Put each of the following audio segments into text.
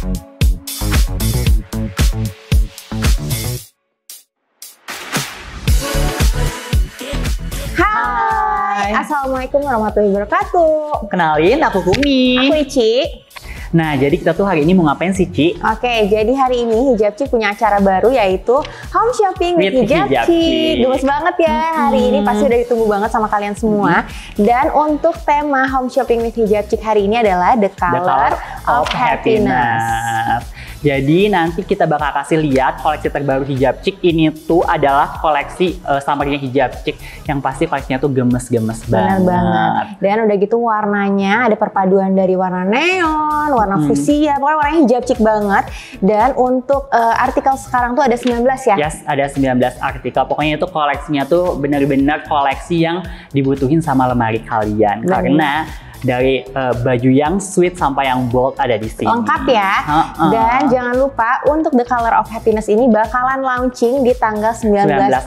Hai, Assalamualaikum warahmatullahi wabarakatuh. Kenalin, aku Kumi. Aku Ici. Nah, jadi kita tuh hari ini mau ngapain sih, Ci? Oke, jadi hari ini Hijab Chick punya acara baru yaitu Home Shopping with Hijab Chick. Gemes banget ya, hari ini pasti udah ditunggu banget sama kalian semua. Dan untuk tema Home Shopping with Hijab Chick hari ini adalah The Color of Happiness. Jadi nanti kita bakal kasih lihat koleksi terbaru Hijab Chick. Ini tuh adalah koleksi summernya Hijab Chick yang pasti koleksinya tuh gemes-gemes banget. Bener banget. Dan udah gitu warnanya ada perpaduan dari warna neon, warna fuchsia, pokoknya warnanya Hijab Chick banget. Dan untuk artikel sekarang tuh ada 19 ya? Yes, ada 19 artikel. Pokoknya itu koleksinya tuh bener-bener koleksi yang dibutuhin sama lemari kalian. Karena dari baju yang sweet sampai yang bold ada di sini. Lengkap ya. Dan jangan lupa untuk The Color of Happiness ini bakalan launching di tanggal 19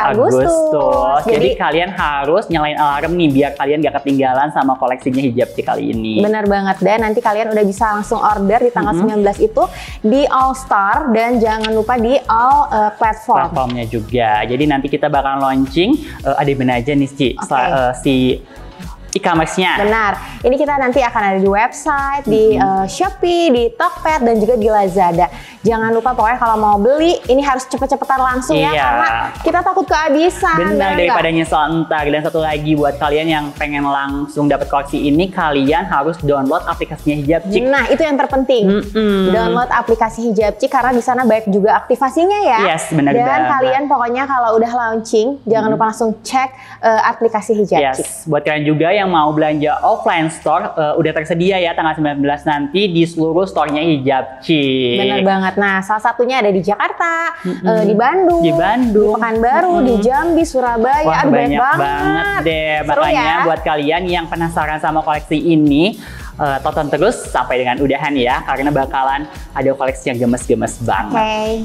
Agustus. Jadi kalian harus nyalain alarm nih biar kalian gak ketinggalan sama koleksinya Hijab Chick kali ini. Bener banget. Dan nanti kalian udah bisa langsung order di tanggal 19 itu di All Star dan jangan lupa di all platformnya juga. Jadi nanti kita bakalan launching ada di mana aja nih Ci? Si e-commerce-nya. Benar. Ini kita nanti akan ada di website, di Shopee, di Tokped, dan juga di Lazada. Jangan lupa pokoknya kalau mau beli, ini harus cepet-cepetan langsung ya, karena kita takut kehabisan. Benar, daripada nyesel entar. Dan satu lagi buat kalian yang pengen langsung dapat koleksi ini, kalian harus download aplikasinya Hijab Chick. Nah, itu yang terpenting. Download aplikasi Hijab Chick karena di sana banyak juga aktivasinya ya. Yes, benar Dan banget. kalian pokoknya kalau udah launching, jangan lupa langsung cek aplikasi Hijab Chick. Buat kalian juga yang mau belanja offline store, udah tersedia ya tanggal 19 nanti di seluruh store-nya Hijab Chick. Bener banget. Nah, salah satunya ada di Jakarta, di Bandung, di Pekanbaru, di Jambi, Surabaya. Wah, banyak banget deh. Seru Makanya ya? buat kalian yang penasaran sama koleksi ini, tonton terus sampai dengan udahan ya, karena bakalan ada koleksi yang gemes-gemes banget.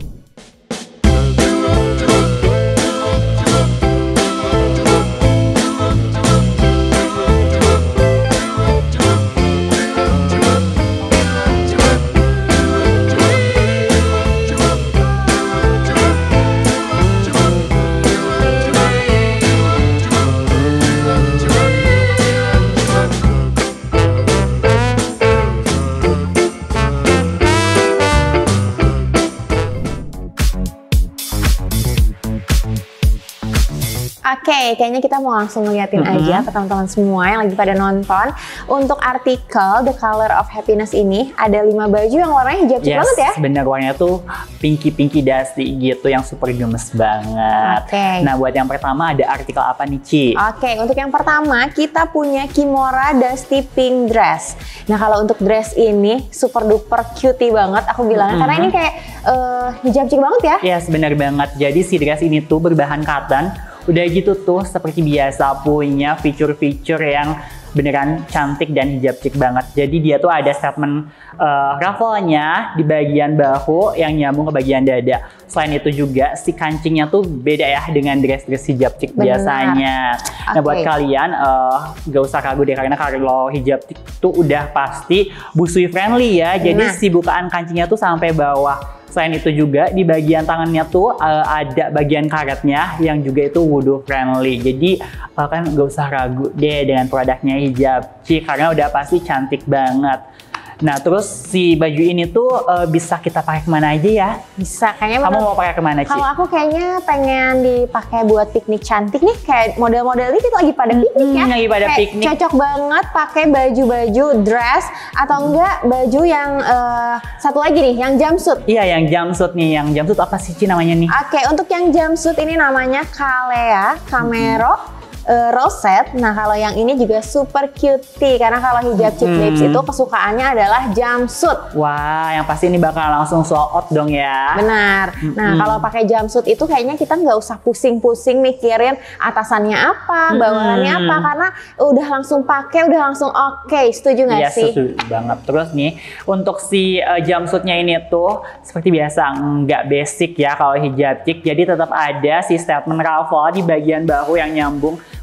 Oke, kayaknya kita mau langsung ngeliatin aja ke teman-teman semua yang lagi pada nonton. Untuk artikel The Color of Happiness ini ada 5 baju yang warnanya Hijab Chick banget ya. Bener, warnanya tuh pinky dusty gitu yang super gemes banget. Nah, buat yang pertama ada artikel apa nih, Ci? Oke, untuk yang pertama kita punya Kimora Dusty Pink Dress. Nah, kalau untuk dress ini super duper cutie banget aku bilang, karena ini kayak Hijab Chick banget ya. Yes, bener banget. Jadi si dress ini tuh berbahan cotton. Udah gitu tuh seperti biasa punya fitur-fitur yang beneran cantik dan Hijab Chick banget. Jadi dia tuh ada statement ruffle-nya di bagian bahu yang nyambung ke bagian dada. Selain itu juga si kancingnya tuh beda ya dengan dress-dress Hijab Chick biasanya. Nah, buat kalian gak usah ragu deh, karena kalau Hijab Chick tuh udah pasti busui friendly ya. Jadi si bukaan kancingnya tuh sampai bawah. Selain itu juga di bagian tangannya tuh ada bagian karetnya yang juga itu wudu friendly. Jadi kan gak usah ragu deh dengan produknya Hijab Chick karena udah pasti cantik banget. Nah, terus si baju ini tuh bisa kita pakai kemana aja ya? Bisa, kayaknya. Kamu mau pakai kemana, Ci? Kalau aku kayaknya pengen dipakai buat piknik cantik nih, kayak model-model ini lagi pada piknik ya. Lagi pada piknik. Cocok banget pakai baju-baju dress atau enggak baju yang satu lagi nih, yang jumpsuit. Iya, yang jumpsuit nih. Yang jumpsuit apa sih, Ci, namanya nih? Oke, untuk yang jumpsuit ini namanya Kalea Camero Rosette. Nah, kalau yang ini juga super cutie karena kalau Hijab Chick Babes itu kesukaannya adalah jumpsuit. Wah, yang pasti ini bakal langsung sold out dong ya. Benar. Nah, kalau pakai jumpsuit itu kayaknya kita nggak usah pusing-pusing mikirin atasannya apa, bawahannya apa, karena udah langsung pakai, udah langsung oke. Setuju nggak sih? Iya, setuju banget. Terus nih, untuk si jumpsuitnya ini tuh seperti biasa nggak basic ya kalau Hijab Chick. Jadi tetap ada si statement ruffle di bagian bahu yang nyambung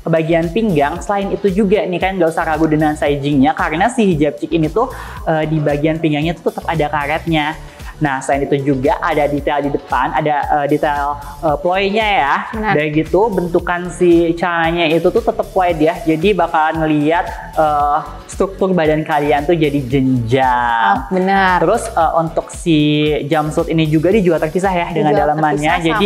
bagian pinggang. Selain itu juga nih kan nggak usah ragu dengan sizingnya, karena si hijab chic ini tuh di bagian pinggangnya tuh tetap ada karetnya. Nah, selain itu juga ada detail di depan, ada detail ploynya ya. Benar. Dan gitu bentukan si celananya itu tuh tetap wide ya. Jadi bakalan ngeliat struktur badan kalian tuh jadi jenjang. Oh, benar. Terus untuk si jumpsuit ini juga dijual terpisah ya dengan dalamannya. Jadi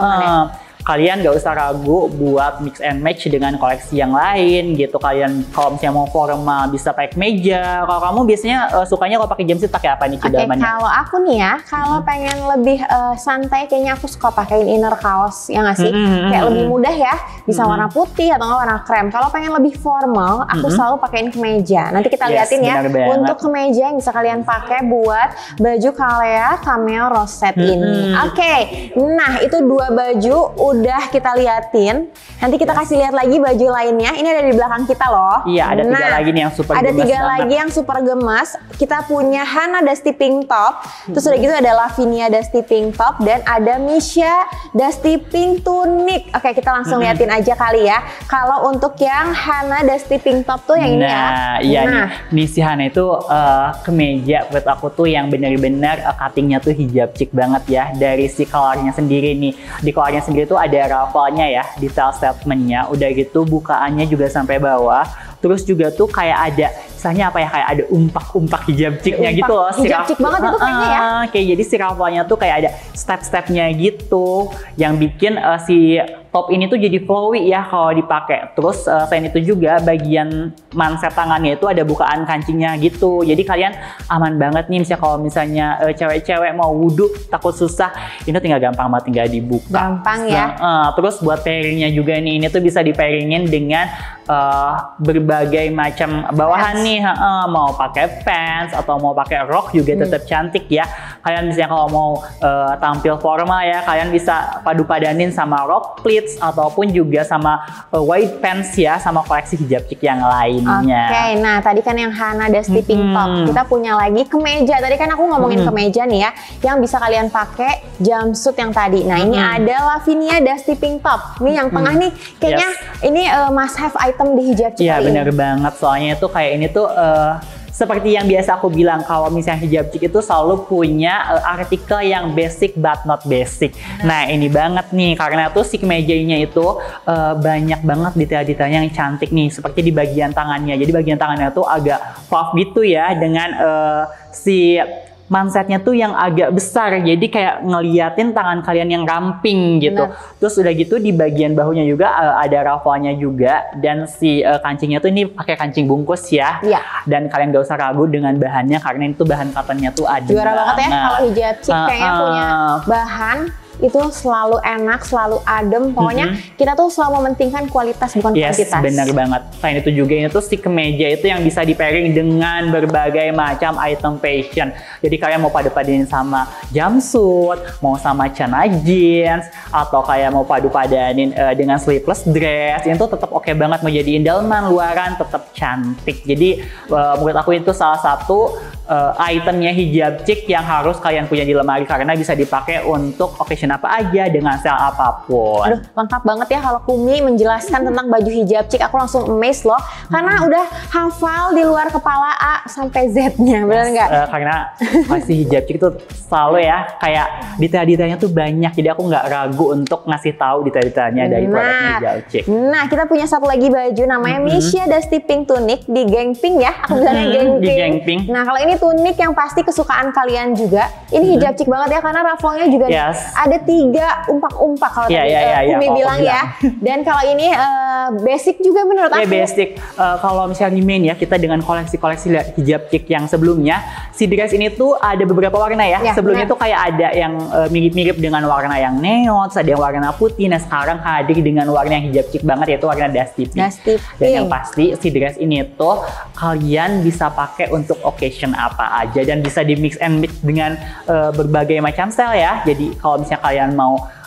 kalian gak usah ragu buat mix and match dengan koleksi yang lain gitu. Kalian kalau misalnya mau formal bisa pakai kemeja. Kalau kamu biasanya sukanya kalau pakai jumpsuit pakai apa nih dalamannya? Kalau aku nih ya, kalau pengen lebih santai kayaknya aku suka pakein inner kaos, ya nggak sih? Kayak lebih mudah ya, bisa warna putih atau nggak warna krem. Kalau pengen lebih formal, aku selalu pakein kemeja. Nanti kita liatin ya untuk kemeja yang bisa kalian pakai buat baju Kalea Cameo Rosette ini. Oke, nah itu 2 baju udah kita liatin. Nanti kita kasih lihat lagi baju lainnya. Ini ada di belakang kita loh. Iya, ada 3 lagi nih yang super gemas. Ada 3 lagi yang super gemas. Kita punya Hana Dusty Pink Top. Terus udah gitu ada Lavinia Dusty Pink Top dan ada Misha Dusty Pink Tunic. Oke, kita langsung liatin aja kali ya. Kalau untuk yang Hana Dusty Pink Top tuh yang ini ya. Iya nih si Hana itu kemeja buat aku tuh yang bener-bener cuttingnya tuh hijab chic banget ya. Dari si colornya sendiri nih. Di colornya sendiri tuh ada raffle-nya ya, detail statement-nya. Udah gitu bukaannya juga sampai bawah. Terus juga tuh kayak ada, misalnya apa ya, kayak ada umpak-umpak hijab chic-nya gitu loh. Hijab chic banget itu kayaknya ya. Kayak jadi si raffle-nya tuh kayak ada step-stepnya gitu. Yang bikin si top ini tuh jadi flowy ya kalau dipakai. Terus selain itu juga bagian manset tangannya itu ada bukaan kancingnya gitu. Jadi kalian aman banget nih misalnya kalau misalnya cewek-cewek mau wudhu takut susah, ini tinggal gampang banget, tinggal dibuka. Gampang ya. Terus buat pairingnya juga nih, ini tuh bisa dipairingin dengan berbagai macam bawahan nih. Mau pakai pants atau mau pakai rok juga tetap cantik ya. Kalian misalnya kalau mau tampil formal ya, kalian bisa padu-padanin sama rok pleats ataupun juga sama wide pants ya, sama koleksi hijab chic yang lainnya. Oke, nah tadi kan yang Hana Dusty Pink Top. Kita punya lagi kemeja. Tadi kan aku ngomongin kemeja nih ya, yang bisa kalian pakai jumpsuit yang tadi. Nah ini ada Lavinia Dusty Pink Top. Ini yang tengah nih, kayaknya ini must have item di hijab chic. Iya bener banget, soalnya itu kayak ini tuh seperti yang biasa aku bilang, kalau misalnya hijab chic itu selalu punya artikel yang basic but not basic. Nah ini banget nih, karena tuh si kemejanya itu banyak banget detail-detailnya yang cantik nih, seperti di bagian tangannya. Jadi bagian tangannya tuh agak puff gitu ya, dengan si mansetnya tuh yang agak besar, jadi kayak ngeliatin tangan kalian yang ramping gitu. Terus udah gitu di bagian bahunya juga ada raffle-nya juga, dan si kancingnya tuh ini pakai kancing bungkus ya. Dan kalian gak usah ragu dengan bahannya, karena itu bahan cottonnya tuh adem juara banget ya kalau hijab chic kayaknya punya bahan itu selalu enak, selalu adem. Pokoknya kita tuh selalu mementingkan kualitas bukan kuantitas. Benar banget. Selain itu juga ini tuh si kemeja itu yang bisa di pairing dengan berbagai macam item fashion. Jadi kalian mau padu-padanin sama jumpsuit, mau sama celana jeans, atau kayak mau padu-padanin dengan sleeveless dress, itu tetap oke banget. Mau jadiin dalaman, luaran, tetap cantik. Jadi menurut aku itu salah satu itemnya hijab chic yang harus kalian punya di lemari, karena bisa dipakai untuk occasion apa aja dengan style apapun. Aduh, lengkap banget ya kalau Kumi menjelaskan tentang baju hijab chic. Aku langsung amazed loh, karena udah hafal di luar kepala A sampai Z-nya, bener nggak? Karena pasti hijab chic itu selalu ya, kayak detail-detailnya tuh banyak, jadi aku nggak ragu untuk ngasih tahu detail-detailnya dari produk hijab chic. Nah, kita punya satu lagi baju namanya Misha Dusty Pink Tunic di Geng Pink ya. Aku bilangnya Geng Pink. Nah, kalau ini tunic yang pasti kesukaan kalian juga. Ini hijab chic banget ya, karena raffle-nya juga ada 3 umpak-umpak kalau tadi Kumi bilang ya. Dan kalau ini basic juga menurut aku. Basic. Kalau misalnya di main ya, kita dengan koleksi-koleksi hijab chic yang sebelumnya, si dress ini tuh ada beberapa warna ya. Sebelumnya tuh kayak ada yang mirip-mirip dengan warna yang neon, ada yang warna putih. Nah sekarang hadir dengan warna yang hijab chic banget, yaitu warna Dusty Pink. Dan yang pasti si dress ini tuh kalian bisa pakai untuk occasion apa aja, dan bisa di mix and mix dengan berbagai macam style ya. Jadi kalau misalnya kalian mau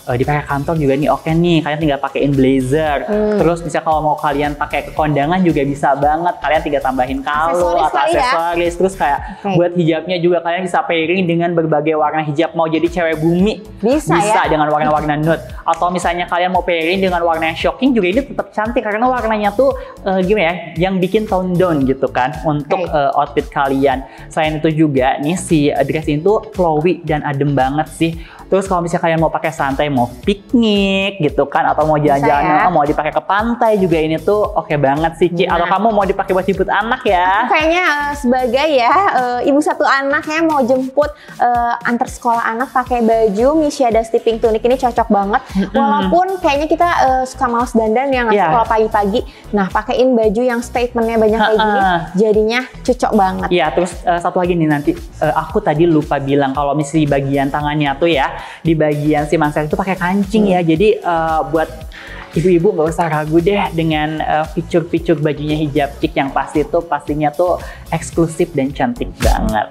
dipakai kantor juga nih oke nih, kalian tinggal pakein blazer. Terus bisa kalau mau kalian pakai ke kondangan juga bisa banget, kalian tinggal tambahin kalung atau aksesoris. Terus kayak buat hijabnya juga kalian bisa pairing dengan berbagai warna hijab. Mau jadi cewek bumi bisa ya? Dengan warna-warna nude. Atau misalnya kalian mau pairing dengan warna yang shocking juga ini tetap cantik karena warnanya tuh gimana ya, yang bikin tone down gitu kan untuk outfit kalian. Selain itu juga nih si dress ini tuh flowy dan adem banget sih. Terus kalau misalnya kalian mau pakai santai, mau piknik gitu kan, atau mau jalan-jalan, mau dipakai ke pantai juga ini tuh oke banget sih, Ci. Atau kamu mau dipakai buat jemput anak ya? Kayaknya sebagai ya ibu satu anak ya mau jemput antar sekolah anak pakai baju Mishiada Sleeping Tunic ini cocok banget. Walaupun kayaknya kita suka males dandan yang sekolah pagi-pagi. Nah, pakein baju yang statementnya banyak kayak gini, jadinya cocok banget. Iya, terus satu lagi nih nanti aku tadi lupa bilang kalau misalnya di bagian tangannya tuh ya, di bagian si mansel itu pakai kancing ya. Jadi buat ibu-ibu nggak usah ragu deh dengan fitur-fitur bajunya hijab chic yang pasti tuh pastinya tuh eksklusif dan cantik banget.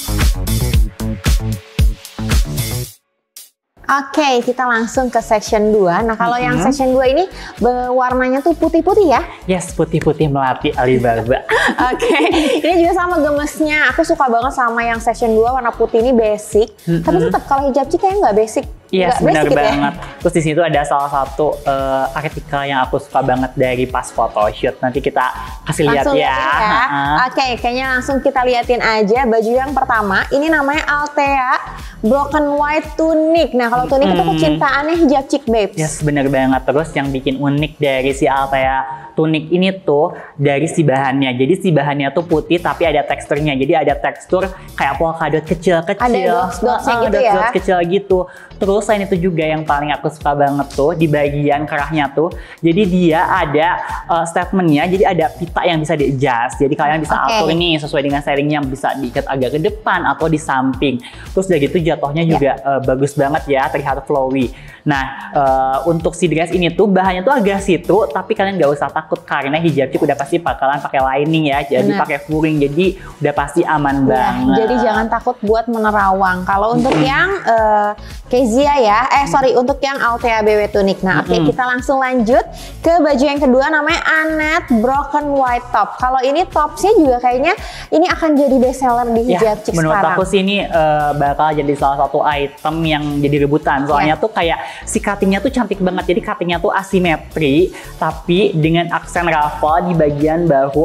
Oke, kita langsung ke section 2. Nah, kalau yang section 2 ini warnanya tuh putih-putih ya? Yes, putih-putih melati Alibaba. Oke, ini juga sama gemesnya. Aku suka banget sama yang section 2 warna putih ini basic. Tapi tetap kalau hijab chic kayaknya nggak basic. Iya, benar banget. Terus di situ ada salah satu artikel yang aku suka banget dari pas photoshoot. Nanti kita kasih lihat ya. Oke, kayaknya langsung kita liatin aja baju yang pertama. Ini namanya Althea Broken White Tunic. Nah, kalau tunic itu kecintaannya hijab chic babes. Yes, bener banget. Terus yang bikin unik dari si Althea Tunic ini tuh dari si bahannya. Jadi si bahannya tuh putih tapi ada teksturnya. Jadi ada tekstur kayak polkadot kecil-kecil. Ada dots-dotsnya gitu ya. Dots kecil gitu. Terus selain itu juga yang paling aku suka banget tuh di bagian kerahnya tuh. Jadi dia ada statementnya. Jadi ada pita yang bisa di-adjust. Jadi kalian bisa atur nih sesuai dengan stylingnya. Bisa diikat agak ke depan atau di samping. Terus udah gitu jatuhnya juga bagus banget ya. Terlihat flowy. Nah untuk si dress ini tuh bahannya tuh agak situ. Tapi kalian gak usah takut karena hijab chic udah pasti bakalan pakai lining ya. Jadi pakai furing. Jadi udah pasti aman banget. Jadi jangan takut buat menerawang. Kalau untuk yang Kezia ya, untuk yang Althea BW Tunic. Nah, oke, kita langsung lanjut ke baju yang kedua namanya Annette Broken White Top. Kalau ini topsnya juga kayaknya ini akan jadi best seller di hijab chic menurut sekarang. aku sih ini bakal jadi salah satu item yang jadi rebutan. Soalnya tuh kayak si cuttingnya tuh cantik banget. Jadi cuttingnya tuh asimetri, tapi dengan aksen ruffle di bagian bahu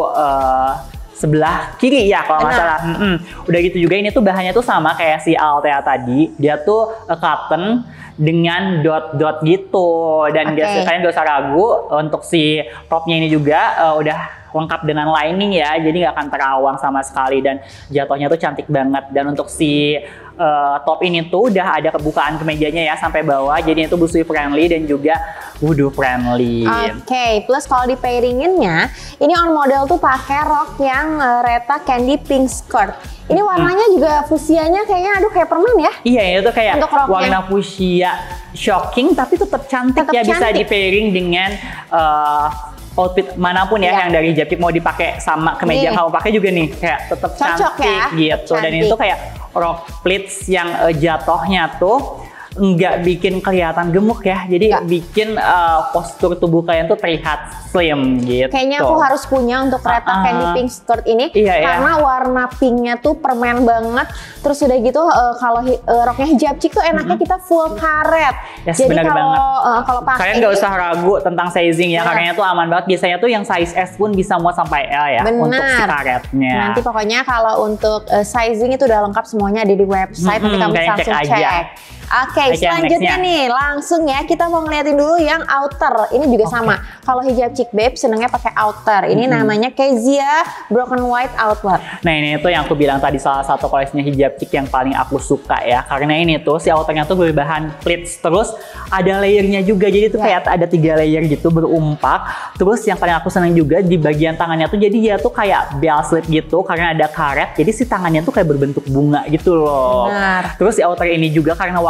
sebelah kiri ya kalau nggak salah. Udah gitu juga ini tuh bahannya tuh sama kayak si Althea tadi. Dia tuh cotton dengan dot-dot gitu. Dan kalian gak usah ragu untuk si topnya ini juga udah lengkap dengan lining ya. Jadi nggak akan terawang sama sekali dan jatuhnya tuh cantik banget. Dan untuk si top ini tuh udah ada kebukaan kemejanya ya sampai bawah. Jadi itu busui friendly dan juga wudhu friendly. Oke, plus kalau di pairinginnya, ini on model tuh pakai rok yang Reta Candy Pink Skirt. Ini warnanya juga fusianya kayaknya kayak permen ya? Iya, itu kayak warna fuchsia shocking tapi tetap cantik ya. Bisa di pairing dengan outfit manapun ya yang dari hijab chic mau dipakai sama kemeja kamu pakai juga nih kayak tetap cantik gitu. Dan itu kayak rok pleats yang jatuhnya tuh nggak bikin kelihatan gemuk ya, jadi bikin postur tubuh kalian tuh terlihat slim gitu. Kayaknya aku harus punya untuk Reta Candy Pink Skirt ini karena warna pinknya tuh permen banget. Terus udah gitu kalau roknya hijab chic tuh enaknya kita full karet. Jadi kalau pakai kalian nggak usah ragu tentang sizing ya, karena itu aman banget. Biasanya tuh yang size S pun bisa muat sampai L ya untuk si karetnya. Nanti pokoknya kalau untuk sizing itu udah lengkap semuanya ada di website. Nanti kamu bisa langsung cek. Oke, selanjutnya nih langsung ya kita mau ngeliatin dulu yang outer. Ini juga sama. Kalau hijab chic babe senengnya pakai outer. Ini namanya Kezia Broken White Outer. Nah, ini tuh yang aku bilang tadi salah satu koleksinya hijab chic yang paling aku suka ya. Karena ini tuh si outernya tuh berbahan pleats, terus ada layernya juga. Jadi tuh kayak ada 3 layer gitu berumpak. Terus yang paling aku seneng juga di bagian tangannya tuh jadi dia tuh kayak bell sleeve gitu karena ada karet. Jadi si tangannya tuh kayak berbentuk bunga gitu loh. Terus si outer ini juga karena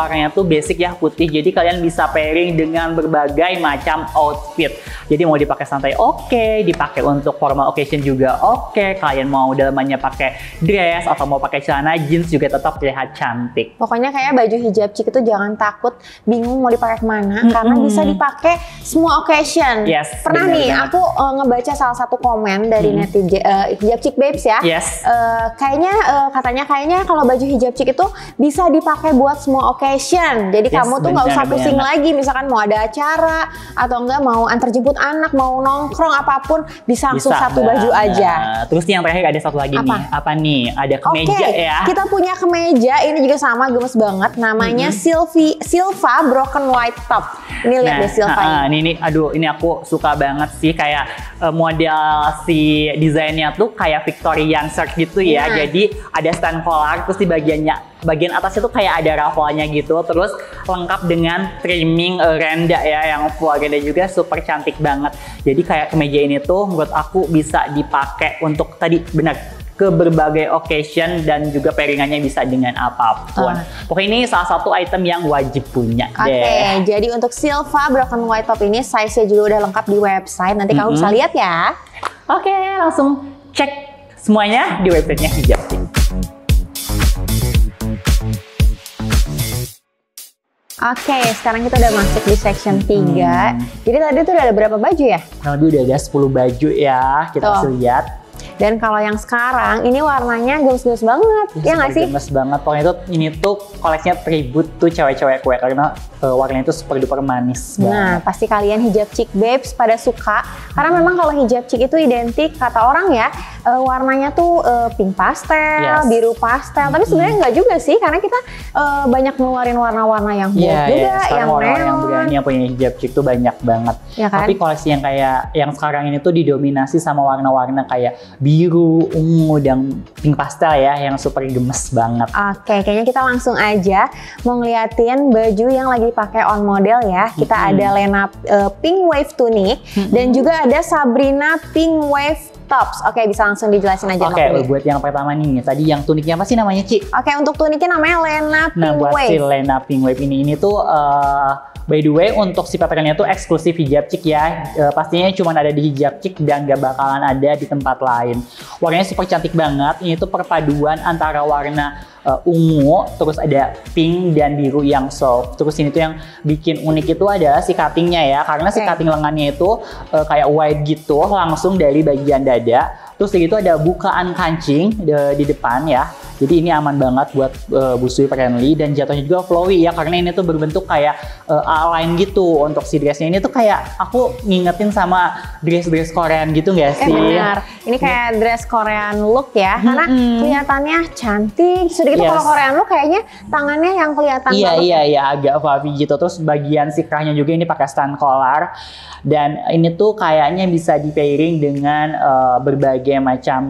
warnanya tuh basic ya, putih. Jadi kalian bisa pairing dengan berbagai macam outfit. Jadi mau dipakai santai oke, dipakai untuk formal occasion juga oke. Kalian mau dalamannya pakai dress atau mau pakai celana jeans juga tetap terlihat cantik. Pokoknya kayak baju hijab chic itu jangan takut bingung mau dipakai kemana, karena bisa dipakai semua occasion. Yes, pernah nih aku ngebaca salah satu komen dari netizen hijab chic babes ya. Yes. Katanya kalau baju hijab chic itu bisa dipakai buat semua occasion. Jadi kamu tuh nggak usah pusing lagi, misalkan mau ada acara atau enggak mau antar jemput anak, mau nongkrong apapun bisa langsung satu baju aja. Terus yang terakhir ada satu lagi nih. Apa nih? Ada kemeja ya. Kita punya kemeja, ini juga sama gemes banget. Namanya Silva Broken White Top. Ini lihat deh Silva ini. Aduh, ini aku suka banget sih, kayak model si desainnya tuh kayak Victorian shirt gitu ya. Jadi ada stand collar, terus di bagian atasnya tuh kayak ada raffle-nya gitu, terus lengkap dengan trimming renda ya, yang full renda juga super cantik banget. Jadi kayak kemeja ini tuh menurut aku bisa dipakai untuk tadi ke berbagai occasion dan juga pairingannya bisa dengan apapun. Pokoknya ini salah satu item yang wajib punya deh. Jadi untuk Silva Broken White Top ini size-nya juga udah lengkap di website. Nanti kamu bisa lihat ya. Oke, langsung cek semuanya di websitenya Hijab Chic. Oke, sekarang kita udah masuk di section 3. Jadi tadi tuh udah ada berapa baju ya? Tadi udah ada 10 baju ya, kita bisa lihat. Dan kalau yang sekarang ini warnanya gemes-gemes banget, ya nggak sih? Gemes banget, pokoknya ini tuh koleksinya tribute tuh cewek-cewek kue, karena warnanya itu super duper manis banget. Nah, pasti kalian hijab chic babes pada suka, karena memang kalau hijab chic itu identik kata orang ya, warnanya tuh pink pastel, biru pastel, tapi sebenarnya nggak juga sih, karena kita banyak ngeluarin warna-warna yang bold juga, yang neon. Yang berani yang punya hijab chic tuh banyak banget. Ya kan? Tapi koleksi yang kayak yang sekarang ini tuh didominasi sama warna-warna kayak biru, ungu, dan pink pastel ya, yang super gemes banget. Oke, kayaknya kita langsung aja mau ngeliatin baju yang lagi dipakai on model ya. Kita ada Lena Pink Wave Tunic dan juga ada Sabrina Pink Wave Tops. Oke, bisa langsung dijelasin aja. Oke, buat yang pertama nih, tadi yang tuniknya apa sih namanya, Ci? Oke, untuk tuniknya namanya Lena Pink Wave. Nah, buat si Lena Pink Wave ini tuh by the way, untuk si patternnya tuh eksklusif hijab chic ya. Pastinya cuma ada di hijab chic dan gak bakalan ada di tempat lain. Warnanya super cantik banget. Ini tuh perpaduan antara warna ungu, terus ada pink dan biru yang soft. Terus ini tuh yang bikin unik itu adalah si cuttingnya ya. Karena si cutting lengannya itu kayak wide gitu, langsung dari bagian dada. Terus gitu ada bukaan kancing di depan ya. Jadi ini aman banget buat busui friendly dan jatuhnya juga flowy ya, karena ini tuh berbentuk kayak A-line gitu. Untuk si dressnya ini tuh kayak aku ngingetin sama dress-dress Korean gitu nggak sih? Benar. Ini kayak dress Korean look ya, karena kelihatannya cantik. Sudah gitu kalau Korean look kayaknya tangannya yang kelihatan banget. Iya, agak fluffy gitu. Terus bagian si kerahnya juga ini pakai stand collar. Dan ini tuh kayaknya bisa di pairing dengan berbagai macam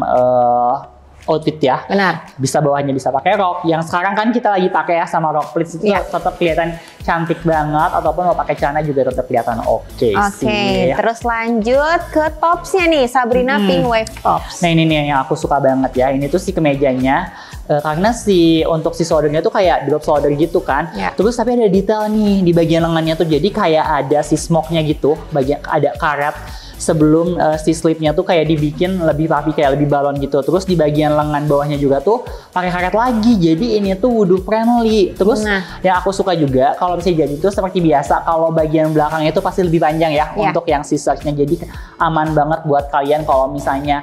outfit ya. Benar. Bisa bawahnya bisa pakai rok. Yang sekarang kan kita lagi pakai ya sama rok pleats itu tetap kelihatan cantik banget, ataupun mau pakai celana juga tetap kelihatan oke sih. Terus lanjut ke topsnya nih, Sabrina Pink Wave Tops. Nah, ini nih yang aku suka banget ya. Ini tuh si kemejanya karena untuk si shouldernya tuh kayak drop shoulder gitu kan. Terus tapi ada detail nih di bagian lengannya tuh, jadi kayak ada si smoke-nya gitu, bagian ada karet. Sebelum si slipnya tuh kayak dibikin lebih rapi, kayak lebih balon gitu. Terus di bagian lengan bawahnya juga tuh pakai karet lagi. Jadi ini tuh wudhu friendly. Terus yang aku suka juga kalau misalnya jadi itu seperti biasa, kalau bagian belakangnya itu pasti lebih panjang ya untuk yang scissors-nya. Jadi aman banget buat kalian kalau misalnya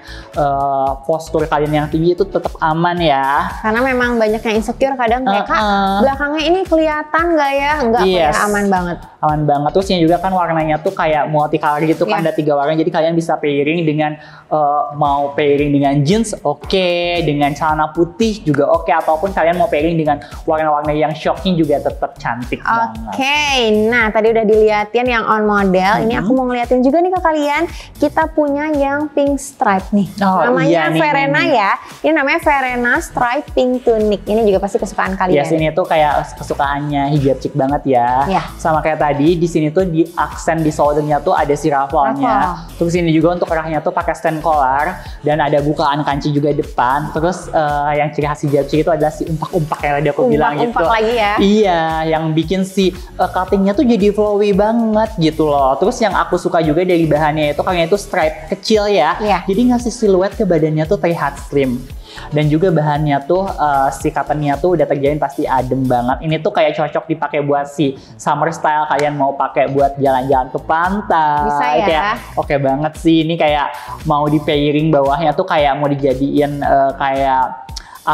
postur kalian yang tinggi itu tetap aman ya. Karena memang banyak yang insecure kadang kayak Kak, belakangnya ini kelihatan nggak ya? Enggak, aman banget. Aman banget. Terus ini juga kan warnanya tuh kayak multicolor gitu kan, ada 3 warna. Jadi kalian bisa pairing dengan mau pairing dengan jeans dengan celana putih juga ataupun kalian mau pairing dengan warna-warna yang shocknya juga tetap cantik banget. Nah tadi udah dilihatin yang on model. Ini aku mau ngeliatin juga nih ke kalian. Kita punya yang pink stripe nih. Namanya Verena ya. Ini namanya Verena Stripe Pink Tunic. Ini juga pasti kesukaan kalian. Yes, ini tuh kayak kesukaannya hijab chic banget ya. Sama kayak tadi tadi di sini tuh di aksen di shouldernya tuh ada si ruffle-nya. Terus ini juga untuk kerahnya tuh pakai stand collar dan ada bukaan kanci juga depan. Terus yang ciri khas hijab chic itu adalah si umpak-umpak yang tadi aku bilang gitu. Umpak lagi ya. Iya, yang bikin si cuttingnya tuh jadi flowy banget gitu loh. Terus yang aku suka juga dari bahannya itu karena itu stripe kecil ya. Jadi ngasih siluet ke badannya tuh terlihat slim. Dan juga bahannya tuh si cottonnya tuh udah terjamin pasti adem banget. Ini tuh kayak cocok dipakai buat si summer style, kalian mau pakai buat jalan-jalan ke pantai. Bisa ya. Kayak oke banget sih. Ini kayak mau di pairing bawahnya tuh kayak mau dijadiin kayak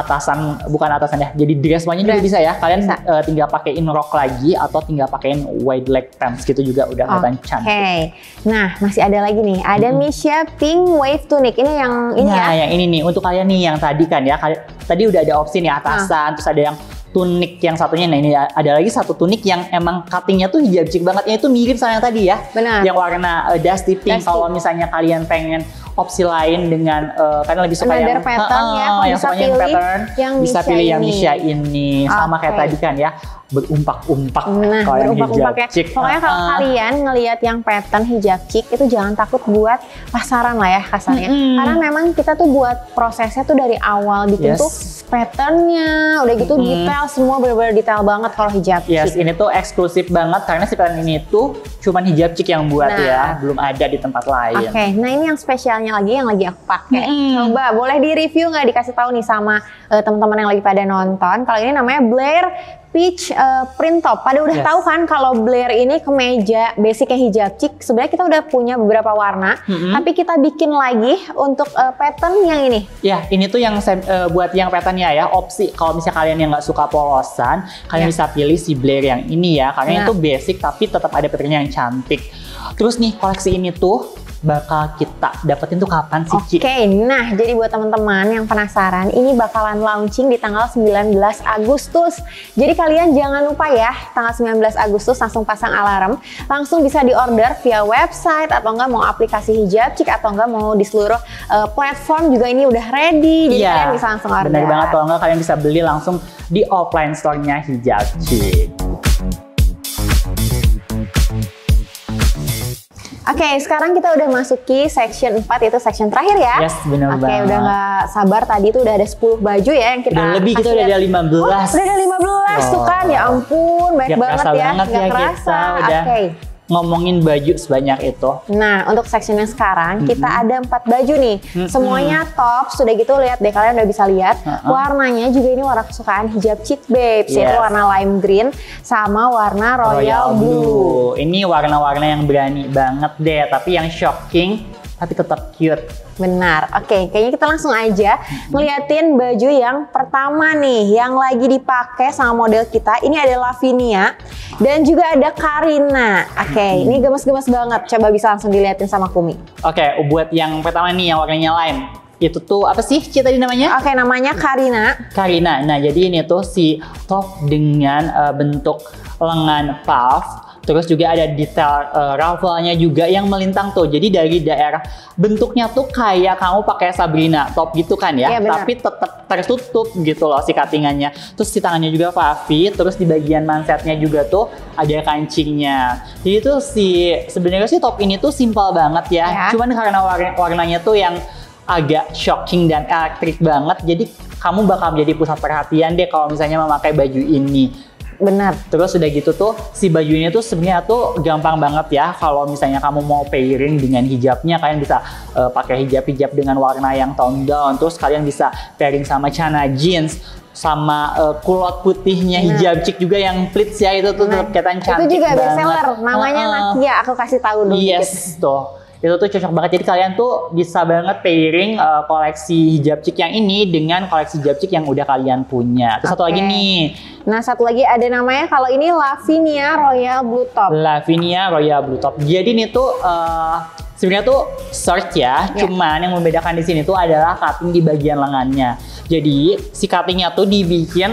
bukan atasan ya, jadi dress semuanya juga bisa ya. Kalian tinggal pakein rok lagi atau tinggal pakein wide leg pants gitu juga udah kelihatan cantik. Nah, masih ada lagi nih, ada Misha Pink Wave Tunic. Ini yang ini ya? Yang ini nih, untuk kalian nih yang tadi kan ya, tadi udah ada opsi nih atasan, terus ada yang tunik yang satunya. Nah ini ada lagi satu tunik yang emang cuttingnya tuh hijab chic banget. Ini tuh mirip sama yang tadi ya. Benar. Yang warna dusty pink. Kalau misalnya kalian pengen opsi lain dengan kalian lebih suka yang pattern yang sukanya yang pattern, bisa pilih yang Misha ini. Sama kayak tadi kan ya, berumpak-umpak. Nah, berumpak-umpak ya. Pokoknya kalau kalian ngelihat yang pattern hijab chic itu jangan takut buat pasaran lah ya kasarnya. Karena memang kita tuh buat prosesnya tuh dari awal bikin tuh patternnya, udah gitu detail, semua benar-benar detail banget kalau hijab chic. Ini tuh eksklusif banget karena si pattern ini tuh cuman hijab chic yang buat ya, belum ada di tempat lain. Nah ini yang spesialnya lagi yang lagi aku pakai. Coba boleh di review nggak, dikasih tahu nih sama teman-teman yang lagi pada nonton. Kalau ini namanya Blair Peach print top. Pada udah tahu kan kalau Blair ini kemeja basicnya hijab chic. Sebenarnya kita udah punya beberapa warna, tapi kita bikin lagi untuk pattern yang ini. Ya, ini tuh yang buat yang patternnya ya. Opsi kalau misalnya kalian yang nggak suka polosan, kalian bisa pilih si Blair yang ini ya. Karena itu basic tapi tetap ada patternnya yang cantik. Terus nih koleksi ini tuh bakal kita dapetin tuh kapan sih, Ci? Nah jadi buat teman-teman yang penasaran, ini bakalan launching di tanggal 19 Agustus. Jadi kalian jangan lupa ya, tanggal 19 Agustus langsung pasang alarm, langsung bisa diorder via website atau enggak mau aplikasi hijab chic atau enggak mau di seluruh platform juga ini udah ready. Jadi kalian bisa langsung order. Bener banget, kalau enggak kalian bisa beli langsung di offline store-nya hijab chic. Sekarang kita udah masuki section 4, yaitu section terakhir ya. Yes, benar banget. Udah nggak sabar, tadi tuh udah ada 10 baju ya yang kita udah lebih, kita udah ada 15. Udah ada 15 tuh kan, ya ampun, banyak banget ya. Nggak kerasa. Udah ngomongin baju sebanyak itu. Nah, untuk section yang sekarang kita ada 4 baju nih. Semuanya top, sudah gitu lihat deh, kalian udah bisa lihat. Warnanya juga ini warna kesukaan hijab chic babes, yaitu warna lime green sama warna royal blue. Ini warna-warna yang berani banget deh, tapi yang shocking tapi tetap cute. Benar. Kayaknya kita langsung aja ngeliatin baju yang pertama nih, yang lagi dipakai sama model kita. Ini ada Lavinia dan juga ada Karina. Ini gemes-gemes banget. Coba bisa langsung diliatin sama Kumi. Buat yang pertama nih, yang warnanya lime. Itu tuh apa sih Ci tadi namanya? Namanya Karina. Karina. Nah, jadi ini tuh si top dengan bentuk lengan puff. Terus juga ada detail ruffle-nya juga yang melintang tuh. Jadi dari daerah bentuknya tuh kayak kamu pakai Sabrina top gitu kan ya. Tapi tetap tertutup gitu loh si cuttingannya. Terus si tangannya juga puffy. Terus di bagian mansetnya juga tuh ada kancingnya. Jadi tuh sebenarnya sih top ini tuh simpel banget ya. Cuman karena warnanya tuh yang agak shocking dan elektrik banget. Jadi kamu bakal menjadi pusat perhatian deh kalau misalnya memakai baju ini. Benar. Terus udah gitu tuh si bajunya tuh sebenarnya tuh gampang banget ya. Kalau misalnya kamu mau pairing dengan hijabnya, kalian bisa pakai hijab dengan warna yang tone down. Terus kalian bisa pairing sama celana jeans, sama kulot putihnya hijab chic juga yang pleats ya, itu tuh tetap kelihatan cantik banget. Itu juga best seller, namanya Nakia, aku kasih tahu dulu. Yes, tuh. Itu tuh cocok banget, jadi kalian tuh bisa banget pairing koleksi hijab chic yang ini dengan koleksi hijab chic yang udah kalian punya. Terus satu lagi nih. Nah, satu lagi ada namanya, kalau ini Lavinia Royal Blue Top. Lavinia Royal Blue Top. Jadi ini tuh sebenarnya tuh short ya, cuman yang membedakan di sini tuh adalah cutting di bagian lengannya. Jadi si cuttingnya tuh dibikin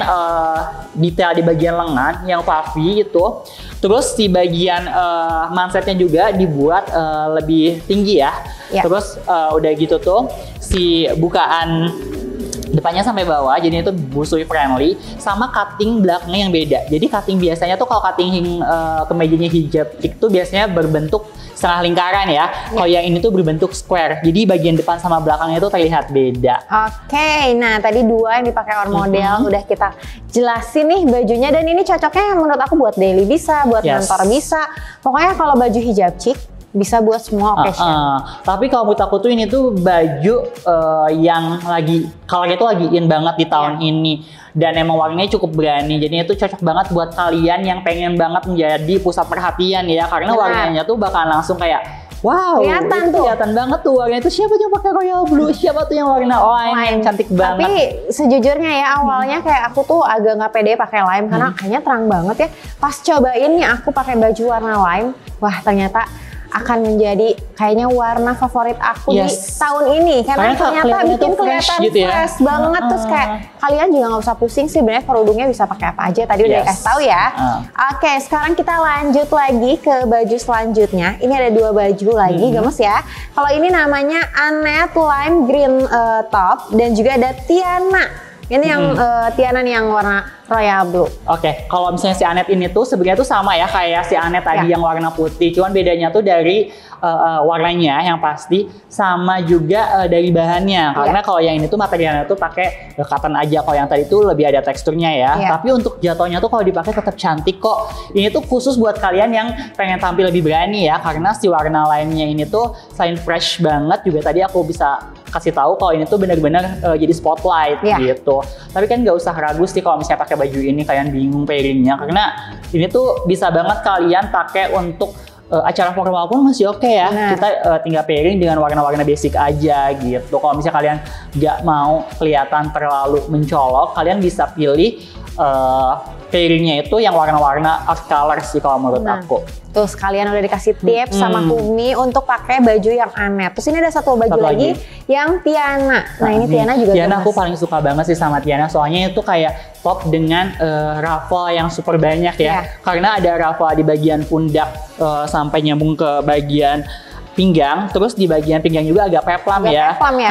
detail di bagian lengan yang puffy itu. Terus si bagian mansetnya juga dibuat lebih tinggi ya. Terus udah gitu tuh si bukaan depannya sampai bawah, jadi itu busui friendly, sama cutting belakangnya yang beda. Jadi cutting biasanya tuh kalau cutting kemejanya hijab chic tuh biasanya berbentuk setengah lingkaran ya. Kalau yang ini tuh berbentuk square. Jadi bagian depan sama belakangnya itu terlihat beda. Oke, nah tadi dua yang dipakai on model udah kita jelasin nih bajunya, dan ini cocoknya menurut aku buat daily bisa, buat kantor bisa. Pokoknya kalau baju hijab chic bisa buat semua occasion. Tapi kalau menurut aku tuh ini tuh baju yang lagi colornya tuh lagi in banget di tahun ini, dan emang warnanya cukup berani. Jadi itu cocok banget buat kalian yang pengen banget menjadi pusat perhatian ya, karena warnanya tuh bakal langsung kayak wow, kelihatan banget tuh warnanya itu. Siapa yang pakai royal blue? Siapa tuh yang warna lime yang cantik banget? Tapi sejujurnya ya awalnya kayak aku tuh agak nggak pede pakai lime karena kayaknya terang banget ya. Pas cobain nih aku pakai baju warna lime, wah ternyata akan menjadi kayaknya warna favorit aku di tahun ini, karena ternyata bikin kelihatan gitu fresh banget. Terus kayak kalian juga nggak usah pusing sih, sebenarnya kerudungnya bisa pakai apa aja, tadi udah dikasih tahu ya. Oke, sekarang kita lanjut lagi ke baju selanjutnya. Ini ada dua baju lagi, gemes ya. Kalau ini namanya Annette Lime Green top, dan juga ada Tiana. Ini yang Tiana nih yang warna royal blue. Oke, kalau misalnya si Annette ini tuh sebenarnya tuh sama ya kayak si Annette tadi yang warna putih. Cuman bedanya tuh dari warnanya yang pasti, sama juga dari bahannya. Karena kalau yang ini tuh materialnya tuh pakai cotton aja. Kalau yang tadi tuh lebih ada teksturnya ya. Tapi untuk jatuhnya tuh kalau dipakai tetap cantik kok. Ini tuh khusus buat kalian yang pengen tampil lebih berani ya. Karena si warna lainnya ini tuh selain fresh banget, juga tadi aku bisa kasih tahu kalau ini tuh benar-benar jadi spotlight gitu. Tapi kan nggak usah ragu sih kalau misalnya pakai baju ini kalian bingung pairingnya, karena ini tuh bisa banget kalian pakai untuk acara formal pun masih oke ya. Kita tinggal pairing dengan warna-warna basic aja gitu. Kalau misalnya kalian nggak mau kelihatan terlalu mencolok, kalian bisa pilih pairingnya itu yang warna-warna earth color sih kalau menurut aku. Terus kalian udah dikasih tips sama Kumi untuk pakai baju yang Annette. Terus ini ada satu baju lagi yang Tiana. Nah ini Tiana juga Tiana aku paling suka banget sih sama Tiana, soalnya itu kayak top dengan ruffle yang super banyak ya. Karena ada ruffle di bagian pundak sampai nyambung ke bagian pinggang, terus di bagian pinggang juga agak peplam ya.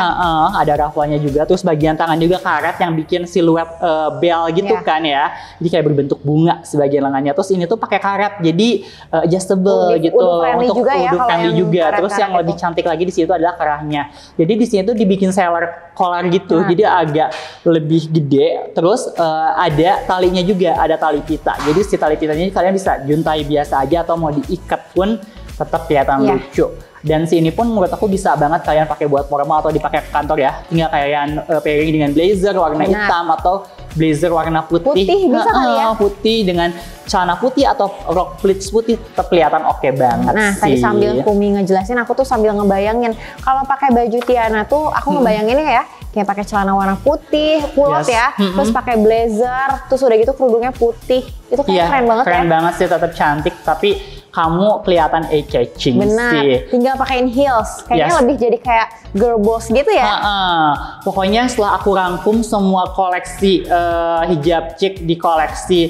Ada ruffle-nya juga, terus bagian tangan juga karet yang bikin siluet bell gitu kan ya. Jadi kayak berbentuk bunga sebagian lengannya. Terus ini tuh pakai karet, jadi adjustable gitu untuk uduk friendly juga. Terus yang lebih cantik lagi di situ adalah kerahnya. Jadi di sini tuh dibikin sailor collar gitu, jadi agak lebih gede. Terus ada talinya juga, ada tali pita. Jadi si tali pitanya kalian bisa juntai biasa aja atau mau diikat pun tetap kelihatan lucu. Dan si ini pun menurut aku bisa banget kalian pakai buat formal atau dipakai ke kantor ya. Tinggal kalian pairing dengan blazer warna hitam atau blazer warna putih. Bisa kali ya? Putih dengan celana putih atau rok pleats putih tetap kelihatan oke banget sih. Tadi sambil Kumi ngejelasin, aku tuh sambil ngebayangin kalau pakai baju Tiana tuh aku ngebayanginnya ya kayak pakai celana warna putih, kulot ya, terus pakai blazer, terus udah gitu kerudungnya putih. Itu kayak keren banget ya. Keren banget sih, tetap cantik tapi kamu kelihatan eye-catching sih. Tinggal pakein heels. Kayaknya lebih jadi kayak girl boss gitu ya. Pokoknya setelah aku rangkum semua koleksi hijab chic di koleksi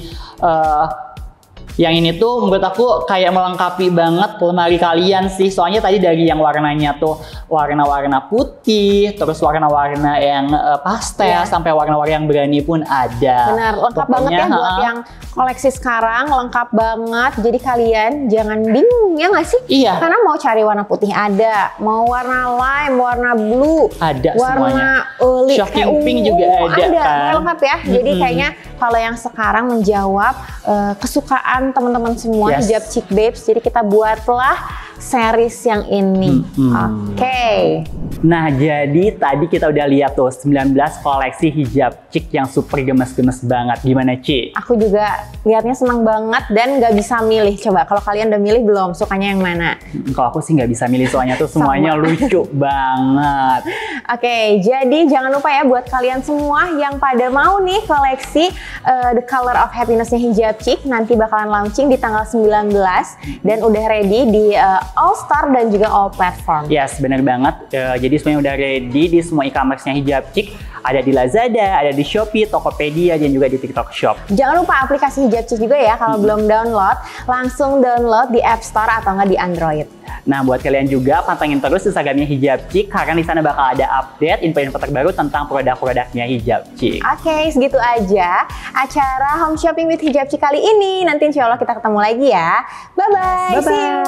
yang ini tuh menurut aku kayak melengkapi banget lemari kalian sih. Soalnya tadi dari yang warnanya tuh warna-warna putih, terus warna-warna yang pastel, sampai warna-warna yang berani pun ada. Benar, lengkap banget ya buat yang koleksi sekarang, lengkap banget. Jadi kalian jangan bingung ya nggak sih? Iya. Karena mau cari warna putih ada, mau warna lime, warna blue, ada warna shocking pink juga ada kan. Lengkap ya. Jadi kayaknya kalau yang sekarang menjawab kesukaan teman-teman semua hijab chic babes, jadi kita buatlah series yang ini. Oke. Nah, jadi tadi kita udah lihat tuh 19 koleksi hijab chic yang super gemes-gemes banget. Gimana, Ci? Aku juga lihatnya senang banget dan nggak bisa milih. Coba kalau kalian udah milih belum? Sukanya yang mana? Kalau aku sih nggak bisa milih, soalnya tuh semuanya lucu banget. Oke, jadi jangan lupa ya buat kalian semua yang pada mau nih koleksi The Color of Happiness-nya hijab chic, nanti bakalan launching di tanggal 19 dan udah ready di All Star dan juga all platform. Yes, bener banget. Jadi semuanya udah ready di semua e-commerce-nya hijab chic. Ada di Lazada, ada di Shopee, Tokopedia, dan juga di TikTok Shop. Jangan lupa aplikasi Hijab Chic juga ya, kalau belum download, langsung download di App Store atau nggak di Android. Nah, buat kalian juga pantengin terus Instagramnya Hijab Chic, karena di sana bakal ada update info-info terbaru tentang produk-produknya Hijab Chic. Oke, segitu aja acara Home Shopping with Hijab Chic kali ini. Nanti insya Allah kita ketemu lagi ya. Bye-bye. Bye-bye.